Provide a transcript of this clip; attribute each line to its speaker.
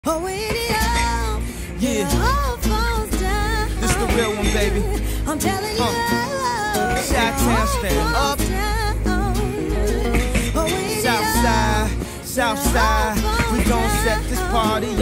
Speaker 1: Oh,
Speaker 2: Yeah,
Speaker 1: all falls down.
Speaker 2: this the real one, baby.
Speaker 1: I'm telling you,
Speaker 2: Chi-Town stand up.
Speaker 1: Oh,
Speaker 2: South side, we gon' set this party